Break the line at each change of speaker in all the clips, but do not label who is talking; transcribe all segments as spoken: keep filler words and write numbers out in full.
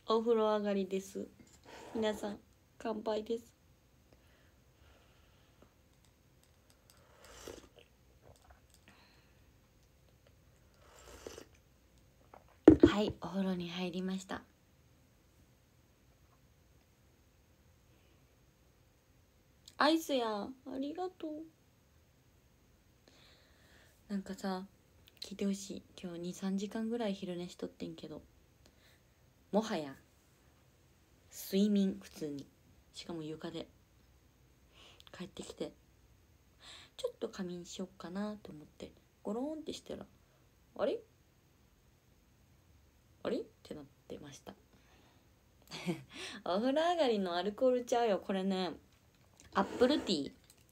お風呂上がりです。皆さん乾杯です。はい、お風呂に入りました。アイスやありがとう。なんかさ、聞いてほしい。今日にさんじかんぐらい昼寝しとってんけど、もはや睡眠、普通に、しかも床で帰ってきて、ちょっと仮眠しよっかなと思ってゴロンってしたら、あれあれってなってました。お風呂上がりのアルコールちゃうよこれね。アップルティー、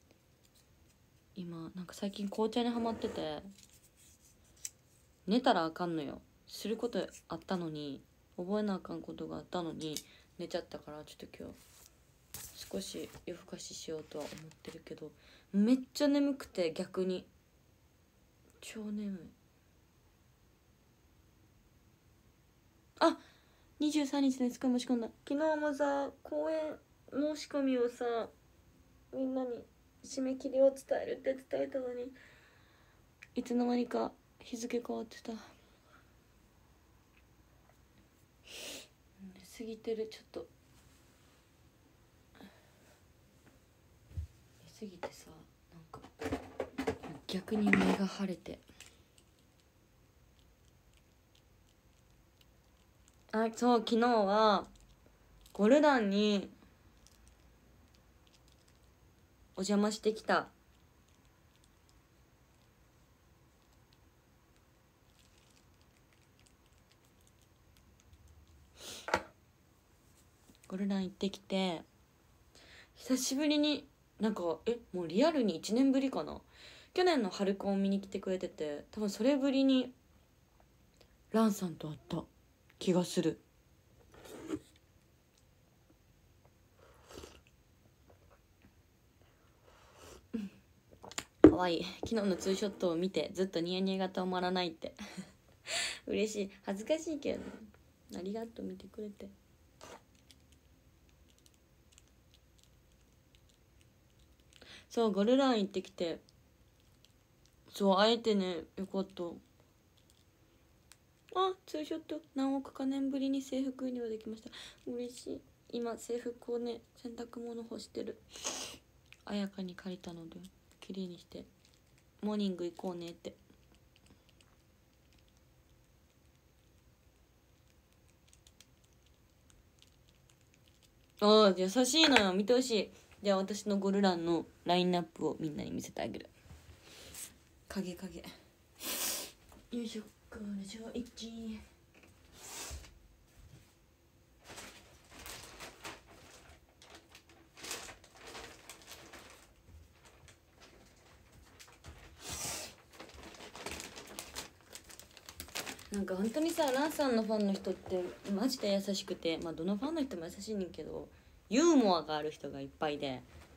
今なんか最近紅茶にハマってて、寝たらあかんのよ。することあったのに、覚えなあかんことがあったのに寝ちゃったから、ちょっと今日少し夜更かししようとは思ってるけど、めっちゃ眠くて、逆に超眠い。あ、にじゅうさんにちですか申し込んだ。昨日もさ、公演申し込みをさ、みんなに締め切りを伝えるって伝えたのに、いつの間にか日付変わってた。過ぎてる。ちょっと寝すぎてさ、なんか逆に目が腫れて。あ、そう、昨日はゴルダンにお邪魔してきた。ゴルダン行ってきて、久しぶりになんか、えもうリアルにいちねんぶりかな。去年の春コン見に来てくれてて、多分それぶりにランさんと会った気がする。かわいい。昨日のツーショットを見てずっとニヤニヤが止まらないって嬉しい。恥ずかしいけどね。ありがとう、見てくれて。そう、ゴルラン行ってきて、そう会えてね、よかった。あ、ツーショット何億か年ぶりに制服にはできました。嬉しい。今制服をね、洗濯物干してる。綾香に借りたので綺麗にしてモーニング行こうねって。ああ、優しいのよ。見てほしい。じゃあ私のゴルランのラインナップをみんなに見せてあげる。影影よいしょ。これじゃあいち、なんか本当にさ、ランさんのファンの人ってマジで優しくて、まあどのファンの人も優しいねんけど、ユーモアがある人がいっぱいで、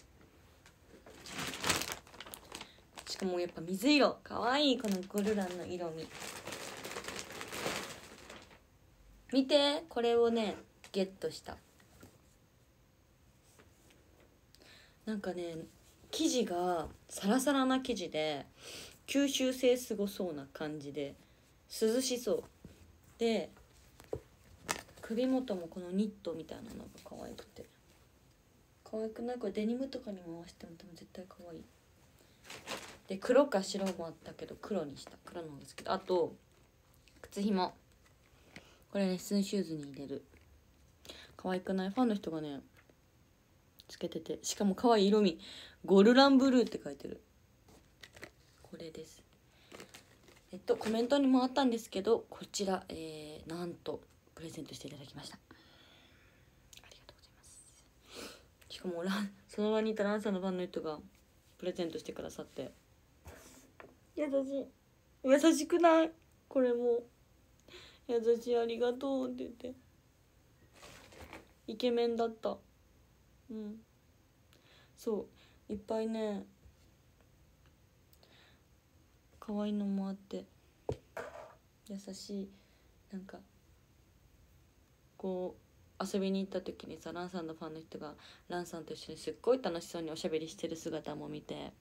しかもやっぱ水色かわいい。このゴルランの色味見て。これをねゲットした。なんかね、生地がサラサラな生地で吸収性すごそうな感じで涼しそうで、首元もこのニットみたいなのが可愛くて、可愛くない？これデニムとかにも合わせても多分絶対可愛い。で黒か白もあったけど黒にした。黒なんですけど、あと靴ひも、これレッスンシューズに入れる。可愛くない？ファンの人がねつけてて、しかも可愛い色味、ゴルランブルーって書いてる。これです。えっとコメントにもあったんですけど、こちら、えー、なんとプレゼントしていただきました。ありがとうございます。しかもランその場にいたランさんのファンの人がプレゼントしてくださって、優しい。優しくない？これも優しい、ありがとうって言って。イケメンだった。うん、そういっぱいね可愛いのもあって、優しい。なんかこう遊びに行った時にさ、ランさんのファンの人がランさんと一緒にすっごい楽しそうにおしゃべりしてる姿も見て、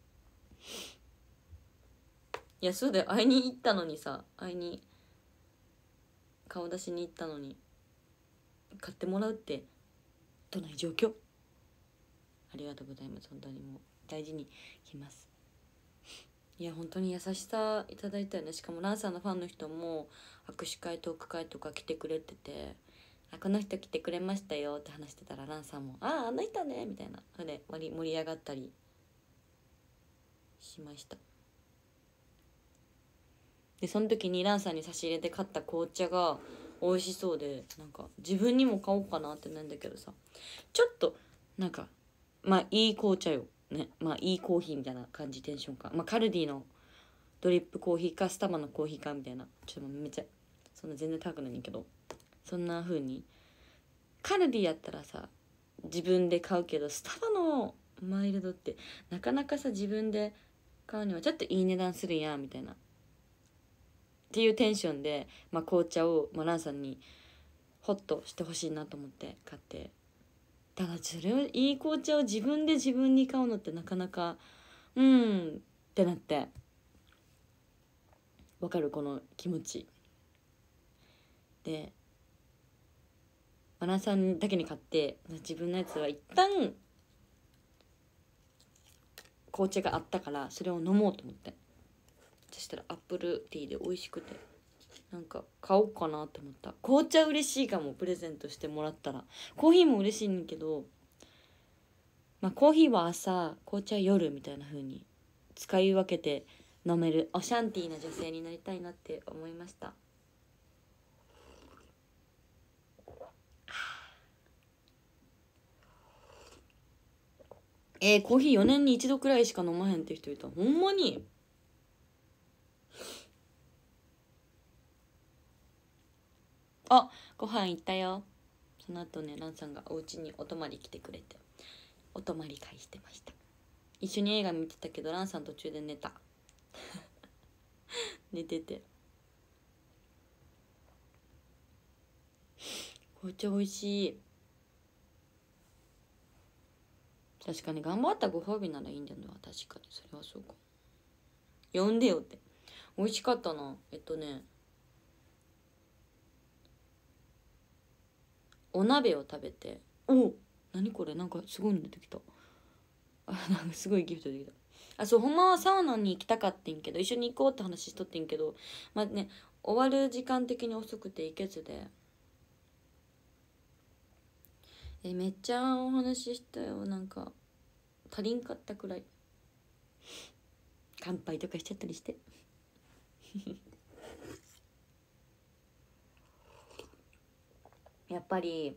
いやそうだよ、会いに行ったのにさ、会いに顔出しに行ったのに買ってもらうってどない状況。ありがとうございます。本当にもう大事にきます。いや本当に優しさいただいたよね。しかもランさんのファンの人も握手会トーク会とか来てくれてて、あこの人来てくれましたよって話してたら、ランさんもあああの人ねみたいなので盛り上がったりしました。でその時にランさんに差し入れて買った紅茶が美味しそうで、なんか自分にも買おうかなってなんだけどさ、ちょっとなんかまあいい紅茶よね、まあいいコーヒーみたいな感じ、テンションか、まあカルディのドリップコーヒーかスタバのコーヒーかみたいな、ちょっとめっちゃそんな全然高くないんだけど、そんな風にカルディやったらさ自分で買うけど、スタバのマイルドってなかなかさ自分で買うにはちょっといい値段するやんみたいなっていうテンションで、まあ、紅茶を、まあ、ランさんにホッとしてほしいなと思って買って、ただそれをいい紅茶を自分で自分に買うのってなかなかうんってなって、わかるこの気持ちで、マナさんだけに買って、自分のやつは一旦紅茶があったからそれを飲もうと思って、そしたらアップルティーで美味しくて、なんか買おうかなって思った。紅茶嬉しいかも、プレゼントしてもらったら。コーヒーも嬉しいんだけど、まあコーヒーは朝、紅茶は夜みたいな風に使い分けて飲めるオシャンティーな女性になりたいなって思いました。えー、コーヒーよねんに一度くらいしか飲まへんって人いた。ほんまに？あ、ご飯行ったよ。その後ね、ランさんがお家にお泊まり来てくれて、お泊まり会してました。一緒に映画見てたけど、ランさん途中で寝た寝てて。紅茶美味しい。確かに頑張ったご褒美ならいいんだよな。確かにそれはそうか。呼んでよって。美味しかったな。えっとねお鍋を食べて、お何これ、なんかすごいの出てきた。あなんかすごいギフト出てきた。あそう、ほんまはサウナに行きたかってんけど、一緒に行こうって話しとってんけど、まあね終わる時間的に遅くて行けずで、えめっちゃお話ししたよ。なんか足りんかったくらい乾杯とかしちゃったりしてやっぱり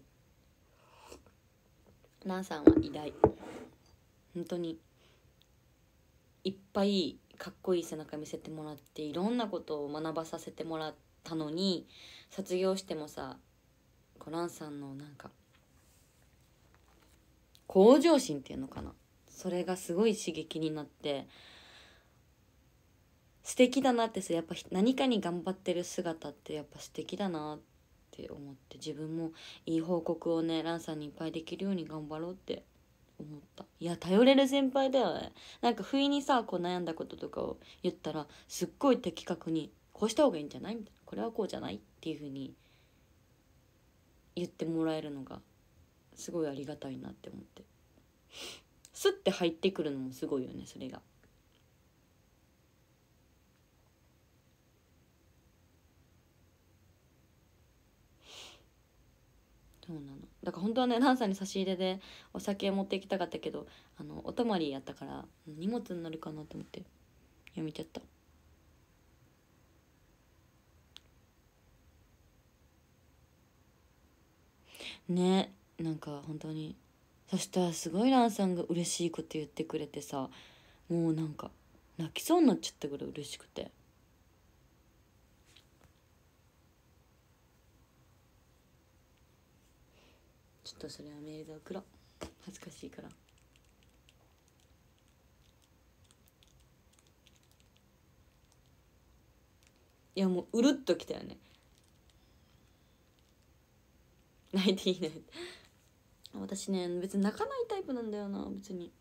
ランさんは偉大。本当にいっぱいかっこいい背中見せてもらって、いろんなことを学ばさせてもらったのに、卒業してもさ、こうランさんのなんか向上心っていうのかな、それがすごい刺激になって、素敵だなってさ、やっぱ何かに頑張ってる姿ってやっぱ素敵だなって思って、自分もいい報告をねランさんにいっぱいできるように頑張ろうって思った。いや頼れる先輩だよね。なんか不意にさこう悩んだこととかを言ったら、すっごい的確にこうした方がいいんじゃないみたいな、これはこうじゃないっていう風に言ってもらえるのがすごいありがたいなって思って、スッて入ってくるのもすごいよね、それが。そうなの。だから本当はねランさんに差し入れでお酒持って行きたかったけど、あのお泊まりやったから荷物になるかなと思ってやめちゃった。ね、なんか本当に。そしたらすごいランさんが嬉しいこと言ってくれてさ、もうなんか泣きそうになっちゃったぐらい嬉しくて。ちょっとそれはメールで送ろう、恥ずかしいから。いやもううるっときたよね。 泣いていいね。私ね別に泣かないタイプなんだよな。別に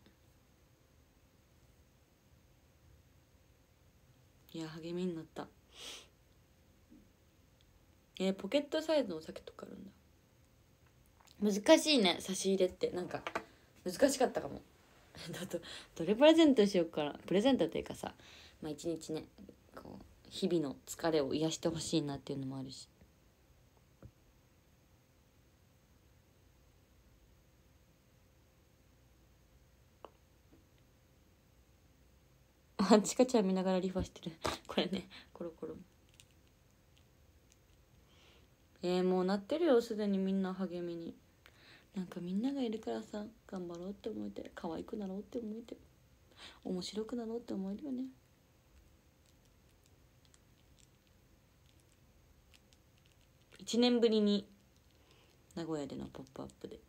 いや励みになった。えー、ポケットサイズのお酒とかあるんだ。難しいね差し入れって。なんか難しかったかもだとどれプレゼントしようかな。プレゼントっていうかさ、まあ一日ねこう日々の疲れを癒してほしいなっていうのもあるし。あ、ちかちゃん見ながらリファしてるこれね、コロコロ。えー、もうなってるよすでに。みんな励みに。なんかみんながいるからさ、頑張ろうって思えて、可愛くなろうって思えて、面白くなろうって思えるよね。いちねんぶりに名古屋でのポップアップで。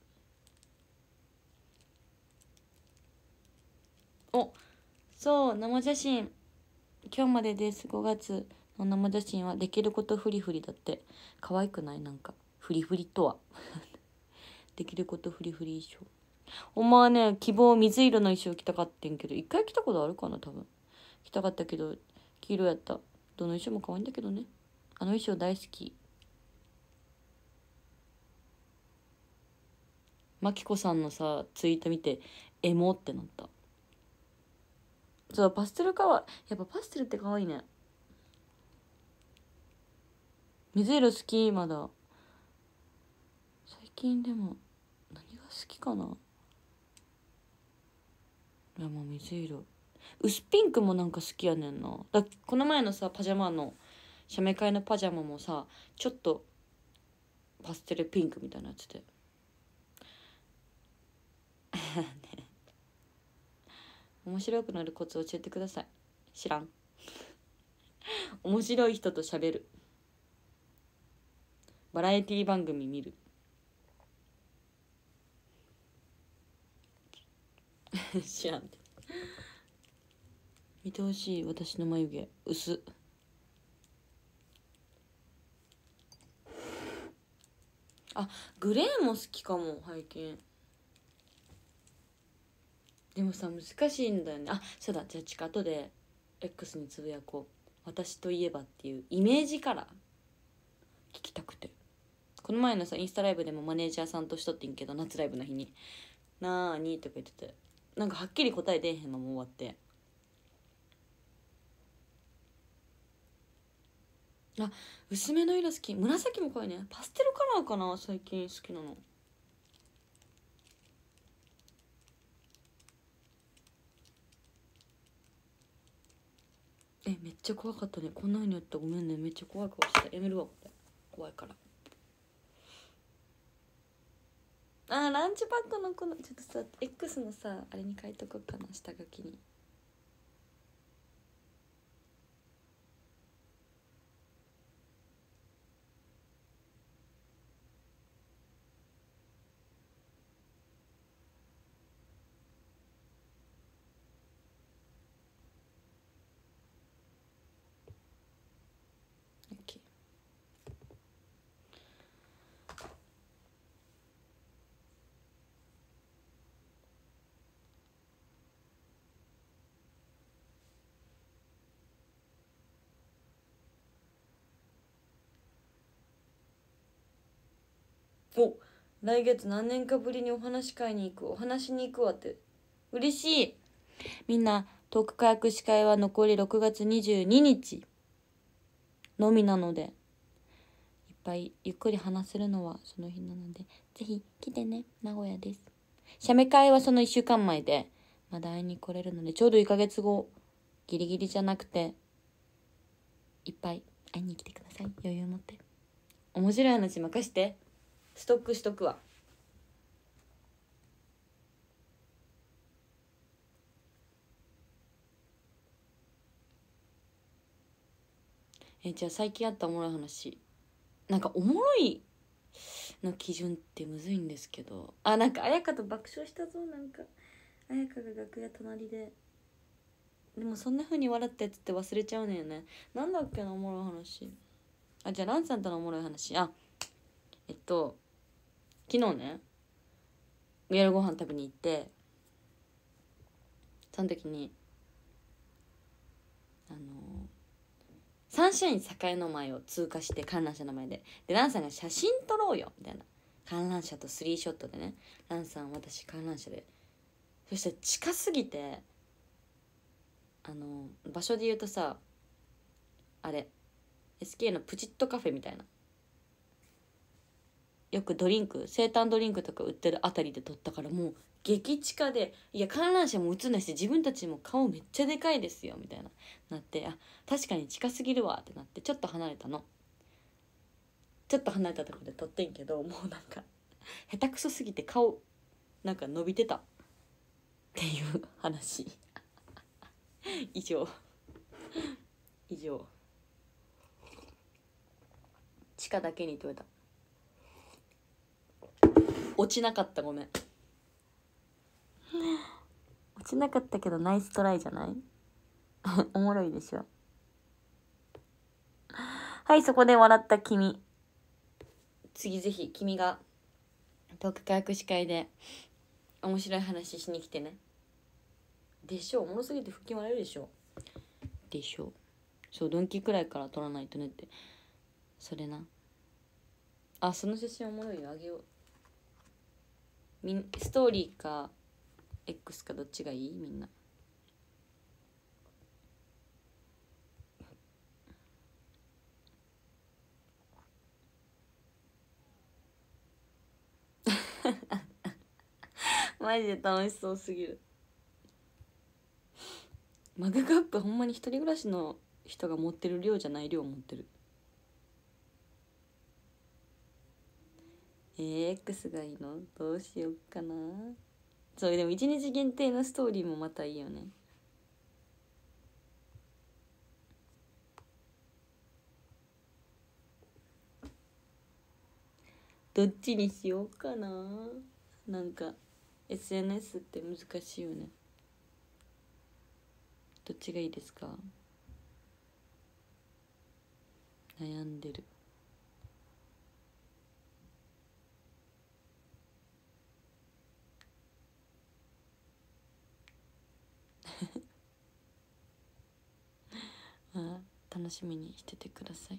お、そう生写真今日までです。ごがつの生写真はできることフリフリだって。可愛くない？なんかフリフリとはできることフリフリ衣装。お前ね、希望水色の衣装着たかってんけど、一回着たことあるかな。多分着たかったけど黄色やった。どの衣装も可愛いんだけどね。あの衣装大好き。まきこさんのさツイート見てエモってなった。そうパステルカワー。やっぱパステルって可愛いね。水色好き。まだ最近でも何が好きかな。いやもう水色。薄ピンクもなんか好きやねんな。だこの前のさパジャマの写メ会のパジャマもさちょっとパステルピンクみたいなやつでね、面白くなるコツ教えてください。知らん面白い人と喋る。バラエティ番組見る知らんて。見てほしい。私の眉毛薄。あ、グレーも好きかも最近。でもさ難しいんだよね。あ、そうだ、じゃあちか後で X につぶやこう。私といえばっていうイメージカラー聞きたくて。この前のさインスタライブでもマネージャーさんとしとってんけど、夏ライブの日に「なーに?」とか言ってて、なんかはっきり答え出えへんまま終わって。あ、薄めの色好き。紫も可愛いね。パステルカラーかな最近好きなの。え、めっちゃ怖かったね。こんなふうにやったらごめんね。めっちゃ怖い顔してた。やめるわこれ。怖いから。あー、ランチパックのこのちょっとさ X のさあれに書いとこうかな、下書きに。お、来月何年かぶりにお話し会に行く。お話しに行くわって。嬉しい。みんなトークカヤク司会は残りろくがつにじゅうににちのみなので、いっぱいゆっくり話せるのはその日なのでぜひ来てね。名古屋です。写メ会はそのいっしゅうかんまえでまだ会いに来れるので、ちょうどいっかげつご、ギリギリじゃなくていっぱい会いに来てください。余裕持って。面白い話任して。ストックしとくわ。えじゃあ最近あったおもろい話。なんかおもろいの基準ってむずいんですけど、あ、なんか彩香と爆笑したぞ。なんか彩香が楽屋隣で、でもそんな風に笑ったやつって忘れちゃうのよね。なんだっけなおもろい話。あ、じゃあランさんとのおもろい話。あ、えっと昨日ね夜ご飯食べに行って、その時にあのサンシャイン栄の前を通過して、観覧車の前ででランさんが写真撮ろうよみたいな、観覧車とスリーショットでね、ランさん私観覧車で、そしたら近すぎて、あの場所で言うとさ、あれ エスケー のプチッとカフェみたいな、よくドリンク生誕ドリンクとか売ってるあたりで撮ったから、もう激近で、いや観覧車も映んないし自分たちも顔めっちゃでかいですよみたいななって、あ確かに近すぎるわってなって、ちょっと離れたの、ちょっと離れたところで撮ってんけど、もうなんか下手くそすぎて顔なんか伸びてたっていう話以上以上地下だけに撮れた。落ちなかった、ごめん落ちなかったけどナイストライじゃないおもろいでしょ。はい、そこで笑った君、次ぜひ君がトーク科学司会で面白い話しに来てね。でしょう、おもろすぎて腹筋割れるでしょでしょう。そう、ドンキくらいから撮らないとねって、それな。あ、その写真おもろいよ、あげよう。みんストーリーか X かどっちがいい？みんなマジで楽しそうすぎる。マグカップほんまに一人暮らしの人が持ってる量じゃない量持ってる。えー、X がいいの？どうしよっかな。そうでも一日限定のストーリーもまたいいよね。どっちにしようかな。なんか エスエヌエス って難しいよね。どっちがいいですか？悩んでる。あ、楽しみにしててください。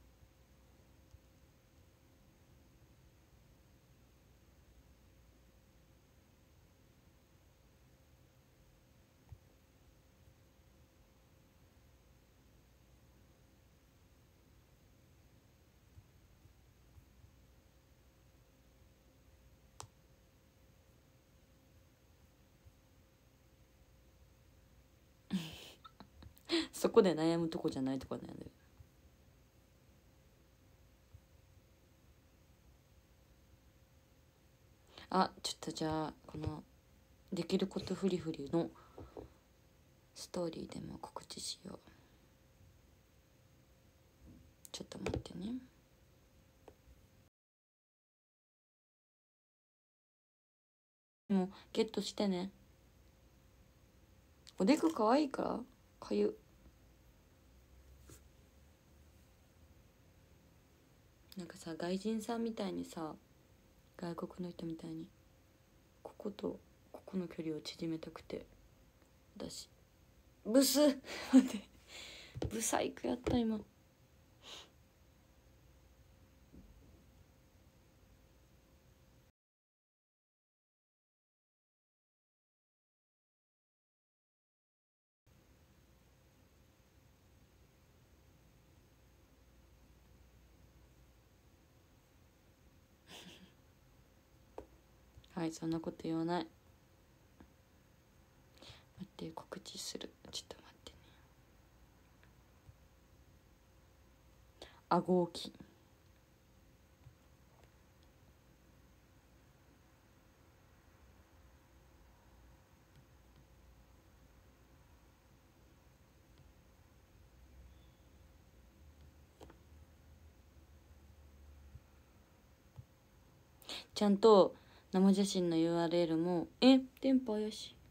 そこで悩むとこじゃないとこ悩んでる。あ、ちょっとじゃあこのできることフリフリのストーリーでも告知しよう。ちょっと待ってね。もうゲットしてね。おでこ可愛いからかゆ。なんかさ、外人さんみたいにさ、外国の人みたいにこことここの距離を縮めたくてだし、ブス待ってブサイクやった今。はい、そんなこと言わない。待って、告知する。ちょっと待ってね。顎置き。ちゃんと生写真の ユーアールエル も、え電波怪しい。